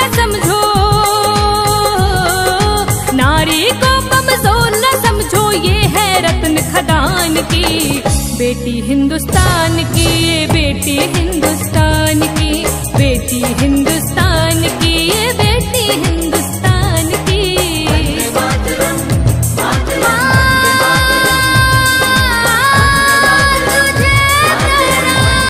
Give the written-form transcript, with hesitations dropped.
न समझो, नारी को कमजोर न समझो, ये है रत्न खदान की बेटी हिंदुस्तान की, ये बेटी